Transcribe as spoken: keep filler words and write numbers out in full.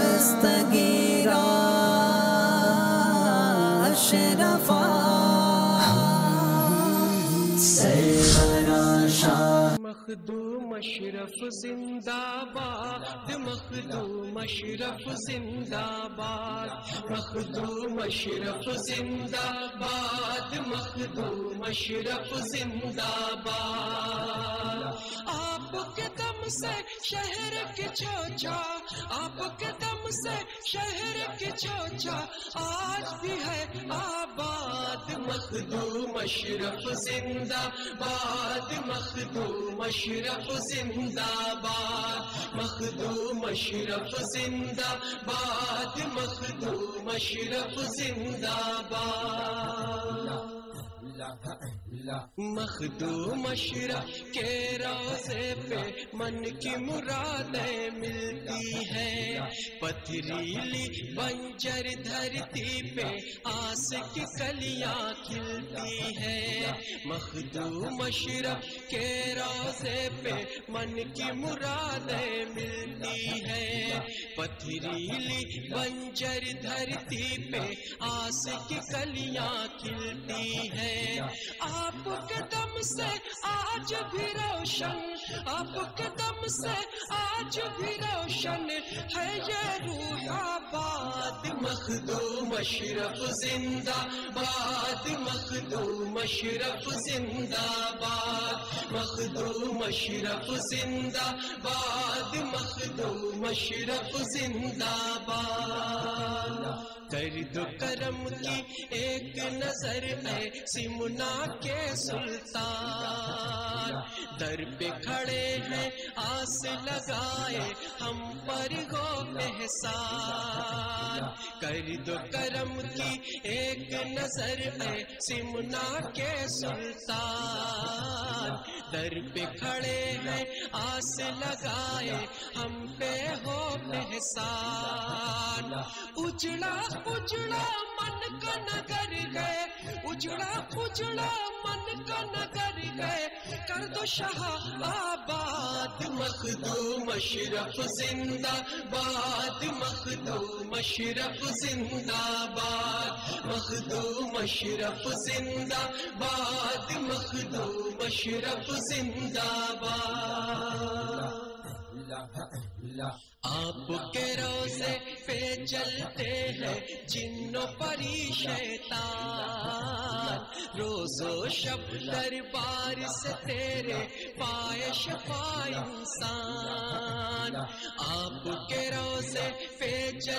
دستگیرا اشرفا سرورا شاہ مخدوم اشرف زندہ باد مخدوم اشرف زندہ باد مخدوم اشرف زندہ باد مخدوم اشرف زندہ باد آپ کے دم سے شہر کی چوچا آپ کے دم سے شہر کی چوچا آج بھی ہے آباد مخدوم اشرف زندہ باد مخدوم اشرف زندہ باد مخدوم اشرف زندہ باد مخدوم اشرف زندہ باد مخدوم اشرف کے روضے پہ من کی مرادیں ملتی ہیں پتھریلی بنجر دھرتی پہ آس کی کلیاں کھلتی ہیں مخدوم اشرف کے روضے پہ من کی مرادیں ملتی ہیں پتھریلی بنجر دھرتی پہ آس کی کلیاں کھلتی ہیں آپ کے دم سے آج بھی روشن آپ کے دم سے آج بھی روشن ہے یہ روح آباد مخدوم اشرف زندہ باد مخدوم اشرف زندہ باد مخدوم اشرف زندہ باد مخدوم اشرف زندہ باد کر دو کرم کی ایک نظر اے سمنا کے سلطان در پہ کھڑے ہیں آس لگائے ہم پر ہو احسان کر دو کرم کی ایک نظر اے سمنا کے سلطان در پہ کھڑے ہیں آس لگائے ہم پہ ہو احسان اجڑا اجڑا من کا نگر گئے اجڑا اجڑا من کا نگر گئے کر دو شاہ آباد مخدوم اشرف زندہ باد مخدوم اشرف زندہ باد مخدوم اشرف زندہ باد مخدوم اشرف زندہ باد آپ کے روزے پہ چلتے ہیں جن و پری شیطان روز و شب دربار سے تیرے پائے شفا انسان آپ کے روزے پہ چل